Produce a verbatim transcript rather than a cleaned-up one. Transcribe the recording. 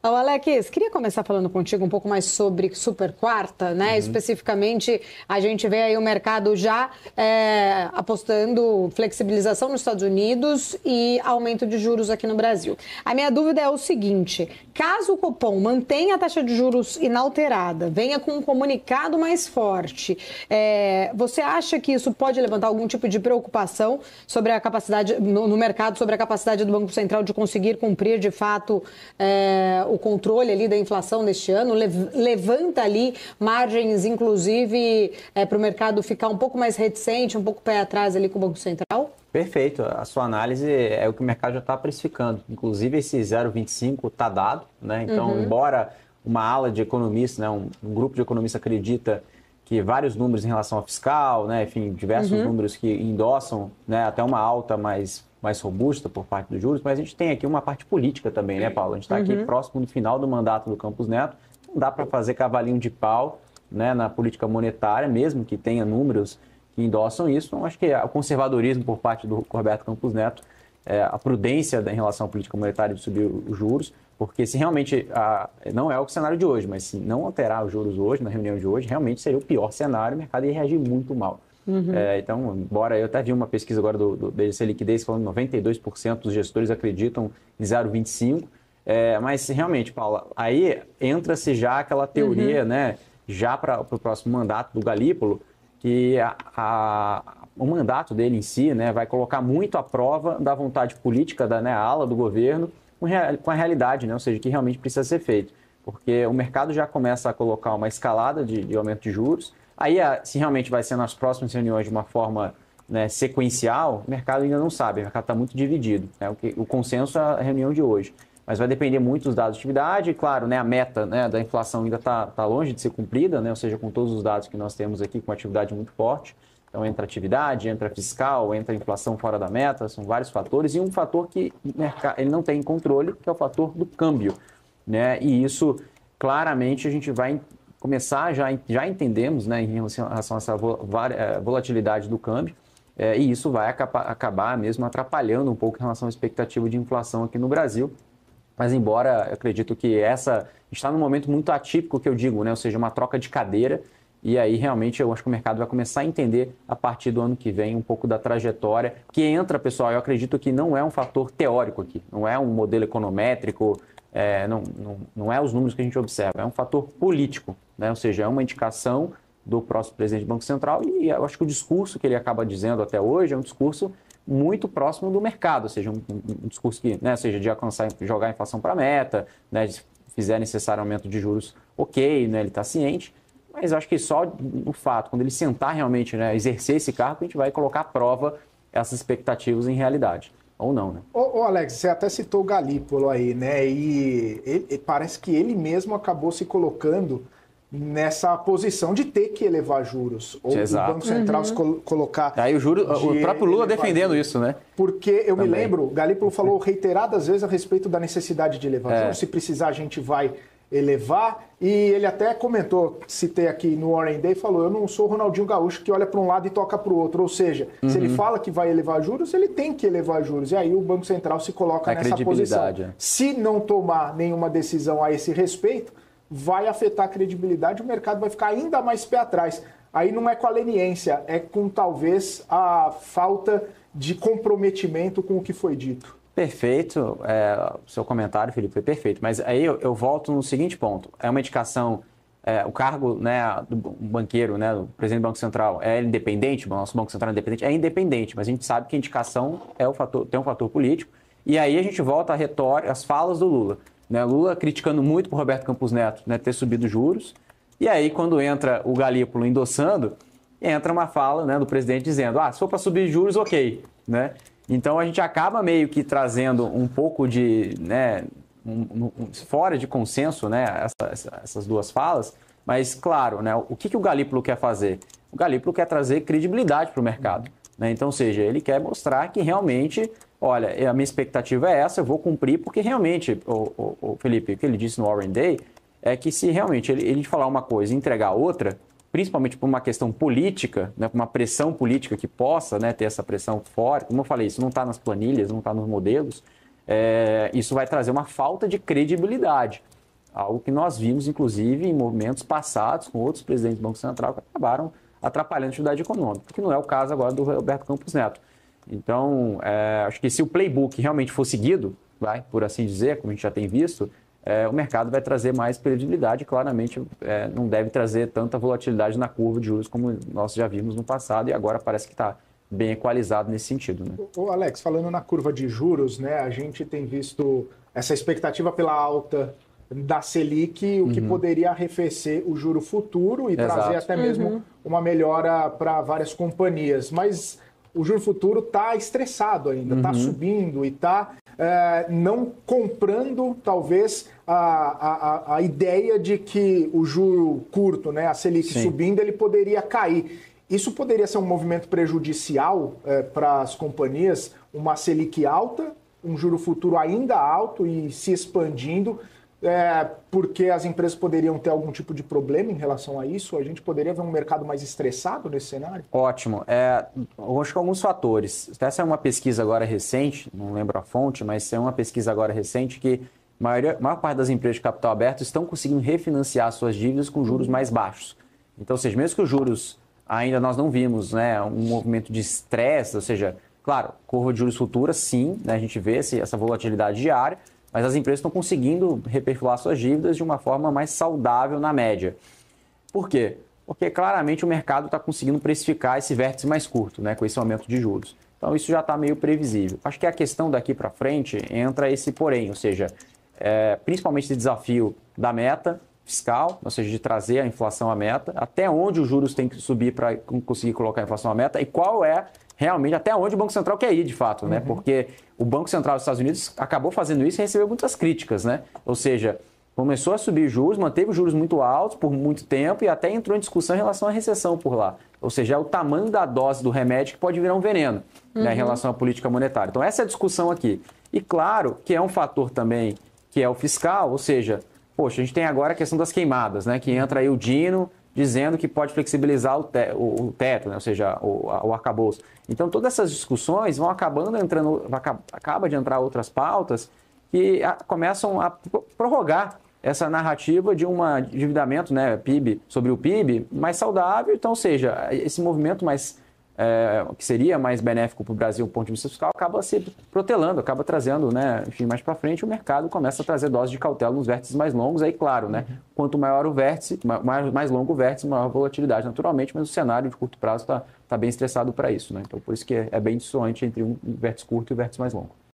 Ô, Alex, queria começar falando contigo um pouco mais sobre super quarta, né? Uhum. Especificamente, a gente vê aí o mercado já é, apostando flexibilização nos Estados Unidos e aumento de juros aqui no Brasil. A minha dúvida é o seguinte: caso o Copom mantenha a taxa de juros inalterada, venha com um comunicado mais forte, é, você acha que isso pode levantar algum tipo de preocupação sobre a capacidade no, no mercado, sobre a capacidade do Banco Central de conseguir cumprir de fato é, o controle ali da inflação neste ano, levanta ali margens, inclusive, é, para o mercado ficar um pouco mais reticente, um pouco pé atrás ali com o Banco Central? Perfeito, a sua análise é o que o mercado já está precificando. Inclusive, esse zero vírgula vinte e cinco está dado, né? Então, uhum. embora uma ala de economistas, né, um, um grupo de economistas acredita que vários números em relação ao fiscal, né, enfim, diversos uhum. números que endossam, né, até uma alta mais mais robusta por parte dos juros, mas a gente tem aqui uma parte política também, né, Paulo? A gente está aqui uhum. próximo do final do mandato do Campos Neto, não dá para fazer cavalinho de pau, né, na política monetária, mesmo que tenha números que endossam isso. Então, acho que o conservadorismo por parte do Roberto Campos Neto, é, a prudência em relação à política monetária de subir os juros, porque se realmente, a, não é o cenário de hoje, mas se não alterar os juros hoje, na reunião de hoje, realmente seria o pior cenário, o mercado ia reagir muito mal. Uhum. É, então, embora eu até vi uma pesquisa agora do, do B C Liquidez falando que noventa e dois por cento dos gestores acreditam em zero vírgula vinte e cinco, é, mas realmente, Paula, aí entra-se já aquela teoria, uhum. né, já para o próximo mandato do Galípolo, que a, a, o mandato dele em si, né, vai colocar muito à prova da vontade política da, né, ala do governo com, rea, com a realidade, né, ou seja, que realmente precisa ser feito, porque o mercado já começa a colocar uma escalada de, de aumento de juros. Aí, se realmente vai ser nas próximas reuniões de uma forma, né, sequencial, o mercado ainda não sabe, o mercado está muito dividido. Né? O, que, o consenso é a reunião de hoje. Mas vai depender muito dos dados de atividade, e claro, né, a meta, né, da inflação ainda está tá longe de ser cumprida, né, ou seja, com todos os dados que nós temos aqui, com atividade muito forte. Então, entra atividade, entra fiscal, entra inflação fora da meta, são vários fatores, e um fator que ele não tem controle, que é o fator do câmbio. Né? E isso, claramente, a gente vai começar, já, já entendemos, né, em relação a essa volatilidade do câmbio, é, e isso vai acabar, acabar mesmo atrapalhando um pouco em relação à expectativa de inflação aqui no Brasil. Mas embora eu acredito que essa está num momento muito atípico, que eu digo, né, ou seja, uma troca de cadeira, e aí realmente eu acho que o mercado vai começar a entender a partir do ano que vem um pouco da trajetória, que entra, pessoal, eu acredito que não é um fator teórico aqui, não é um modelo econométrico, É, não, não, não é os números que a gente observa, é um fator político, né? Ou seja, é uma indicação do próximo presidente do Banco Central e eu acho que o discurso que ele acaba dizendo até hoje é um discurso muito próximo do mercado, ou seja, um, um discurso que, né, seja de alcançar, jogar a inflação para a meta, né, se fizer necessário aumento de juros, ok, né, ele está ciente, mas eu acho que só no fato, quando ele sentar realmente, né, exercer esse cargo, a gente vai colocar à prova essas expectativas em realidade. Ou não, né? Ô, ô Alex, você até citou o Galípolo aí, né? E ele, parece que ele mesmo acabou se colocando nessa posição de ter que elevar juros. Ou Exato. o Banco Central uhum. se col colocar... Aí o, juro, o próprio Lula defendendo juros. Isso, né? Porque eu Também. me lembro, o Galípolo falou reiteradas vezes a respeito da necessidade de elevar é. juros. Se precisar, a gente vai elevar. E ele até comentou, citei aqui no Warren Day, falou, eu não sou o Ronaldinho Gaúcho que olha para um lado e toca para o outro. Ou seja, uhum. se ele fala que vai elevar juros, ele tem que elevar juros. E aí o Banco Central se coloca a nessa posição. É. Se não tomar nenhuma decisão a esse respeito, vai afetar a credibilidade, o mercado vai ficar ainda mais pé atrás. Aí não é com a leniência, é com talvez a falta de comprometimento com o que foi dito. Perfeito, é, o seu comentário, Felipe, foi perfeito. Mas aí eu, eu volto no seguinte ponto. É uma indicação, é, o cargo, né, do banqueiro, né, do presidente do Banco Central, é independente, o nosso Banco Central é independente, é independente, mas a gente sabe que a indicação é o fator, tem um fator político. E aí a gente volta à retórica, às falas do Lula. Né, Lula criticando muito o Roberto Campos Neto, né, ter subido juros. E aí quando entra o Galípolo endossando, entra uma fala, né, do presidente dizendo, ah, se for para subir juros, ok, né? Então, a gente acaba meio que trazendo um pouco de, né, um, um, fora de consenso, né, essa, essas duas falas, mas, claro, né, o que, que o Galípolo quer fazer? O Galípolo quer trazer credibilidade para o mercado. Né? Então, ou seja, ele quer mostrar que realmente, olha, a minha expectativa é essa, eu vou cumprir, porque realmente, o, o, o Felipe, o que ele disse no Warren Day, é que se realmente ele, ele falar uma coisa e entregar outra, principalmente por uma questão política, né, por uma pressão política que possa, né, ter essa pressão fora, como eu falei, isso não está nas planilhas, não está nos modelos, é, isso vai trazer uma falta de credibilidade. Algo que nós vimos, inclusive, em movimentos passados com outros presidentes do Banco Central que acabaram atrapalhando a atividade econômica, que não é o caso agora do Roberto Campos Neto. Então, é, acho que se o playbook realmente for seguido, vai, por assim dizer, como a gente já tem visto, é, o mercado vai trazer mais previsibilidade e claramente é, não deve trazer tanta volatilidade na curva de juros como nós já vimos no passado e agora parece que está bem equalizado nesse sentido. Né? Ô Alex, falando na curva de juros, né, a gente tem visto essa expectativa pela alta da Selic, o que uhum. poderia arrefecer o juro futuro e Exato. trazer até mesmo uhum. uma melhora para várias companhias. Mas o juro futuro está estressado ainda, está uhum. subindo e está é, não comprando, talvez, a, a, a ideia de que o juro curto, né, a Selic Sim. subindo, ele poderia cair. Isso poderia ser um movimento prejudicial é, para as companhias, uma Selic alta, um juro futuro ainda alto e se expandindo, é, porque as empresas poderiam ter algum tipo de problema em relação a isso? A gente poderia ver um mercado mais estressado nesse cenário? Ótimo. É, eu acho que alguns fatores. Essa é uma pesquisa agora recente, não lembro a fonte, mas é uma pesquisa agora recente que a maior, maior parte das empresas de capital aberto estão conseguindo refinanciar suas dívidas com juros mais baixos. Então, ou seja, mesmo que os juros ainda nós não vimos, né, um movimento de estresse, ou seja, claro, curva de juros futura, sim, né, a gente vê esse, essa volatilidade diária, mas as empresas estão conseguindo reperfilar suas dívidas de uma forma mais saudável na média. Por quê? Porque claramente o mercado está conseguindo precificar esse vértice mais curto, né, com esse aumento de juros. Então isso já está meio previsível. Acho que a questão daqui para frente entra esse porém, ou seja, é, principalmente esse desafio da meta fiscal, ou seja, de trazer a inflação à meta, até onde os juros têm que subir para conseguir colocar a inflação à meta e qual é realmente até onde o Banco Central quer ir de fato, né? Uhum. Porque o Banco Central dos Estados Unidos acabou fazendo isso e recebeu muitas críticas, né? Ou seja, começou a subir juros, manteve os juros muito altos por muito tempo e até entrou em discussão em relação à recessão por lá. Ou seja, é o tamanho da dose do remédio que pode virar um veneno, uhum. né, em relação à política monetária. Então essa é a discussão aqui. E claro que é um fator também que é o fiscal, ou seja, poxa, a gente tem agora a questão das queimadas, né? Que entra aí o Dino dizendo que pode flexibilizar o, te, o, o teto, né? Ou seja, o, o arcabouço. Então, todas essas discussões vão acabando entrando, acaba de entrar outras pautas que a, começam a prorrogar essa narrativa de um endividamento, né, P I B sobre o P I B mais saudável. Então, ou seja, esse movimento mais É, que seria mais benéfico para o Brasil do ponto de vista fiscal, acaba se protelando, acaba trazendo, né, enfim, mais para frente o mercado começa a trazer doses de cautela nos vértices mais longos, aí claro, né, uhum. quanto maior o vértice, mais, mais longo o vértice, maior a volatilidade naturalmente, mas o cenário de curto prazo está tá bem estressado para isso, né, então por isso que é, é bem dissoante entre um vértice curto e o vértice mais longo.